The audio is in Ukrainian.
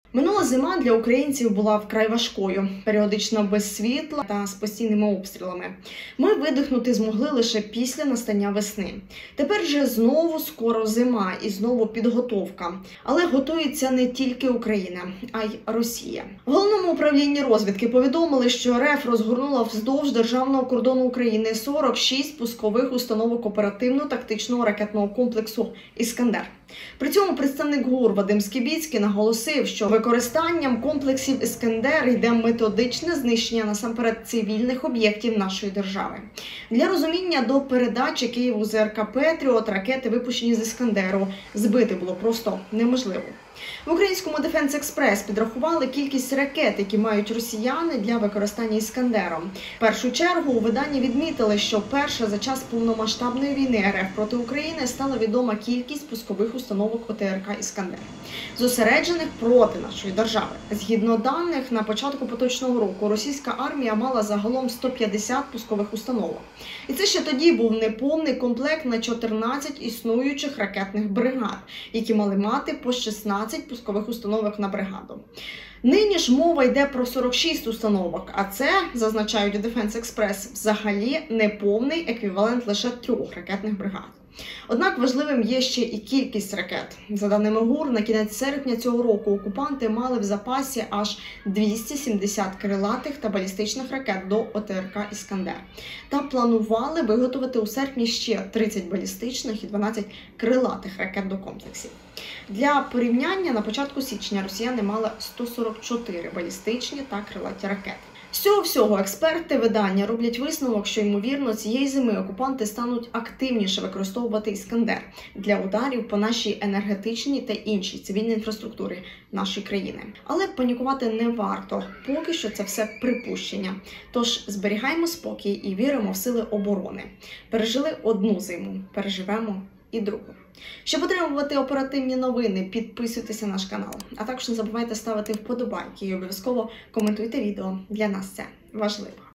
Минула зима для українців була вкрай важкою, періодично без світла та з постійними обстрілами. Ми видихнути змогли лише після настання весни. Тепер же знову скоро зима і знову підготовка. Але готується не тільки Україна, а й Росія. В Головному управлінні розвідки повідомили, що РФ розгорнула вздовж державного кордону України 46 пускових установок оперативно-тактичного ракетного комплексу «Іскандер». При цьому представник ГУР Вадим Скібіцький наголосив, що використанням комплексів «Іскандер» йде методичне знищення насамперед цивільних об'єктів нашої держави. Для розуміння, до передачі Києву ЗРК «Петріот» ракети, випущені з «Іскандеру», збити було просто неможливо. В українському Defense Express підрахували кількість ракет, які мають росіяни для використання «Іскандером». В першу чергу у виданні відмітили, що перша за час повномасштабної війни РФ проти України стала відома кількість пускових установок ОТРК «Іскандер», зосереджених проти нашої держави. Згідно даних, на початку поточного року російська армія мала загалом 150 пускових установок. І це ще тоді був неповний комплект на 14 існуючих ракетних бригад, які мали мати по 16 пускових установок на бригаду. Нині ж мова йде про 46 установок, а це, зазначають у Defense Express, взагалі неповний еквівалент лише 3 ракетних бригад. Однак важливим є ще і кількість ракет. За даними ГУР, на кінець серпня цього року окупанти мали в запасі аж 270 крилатих та балістичних ракет до ОТРК «Іскандер». Та планували виготовити у серпні ще 30 балістичних і 12 крилатих ракет до комплексів. Для порівняння, на початку січня росіяни мали 144 балістичні та крилаті ракети. З цього всього експерти видання роблять висновок, що, ймовірно, цієї зими окупанти стануть активніше використовувати «Іскандер» для ударів по нашій енергетичній та іншій цивільній інфраструктурі нашої країни. Але панікувати не варто, поки що це все припущення. Тож зберігаємо спокій і віримо в сили оборони. Пережили одну зиму, переживемо і другу. Щоб отримувати оперативні новини, підписуйтеся на наш канал. А також не забувайте ставити вподобайки і обов'язково коментуйте відео. Для нас це важливо.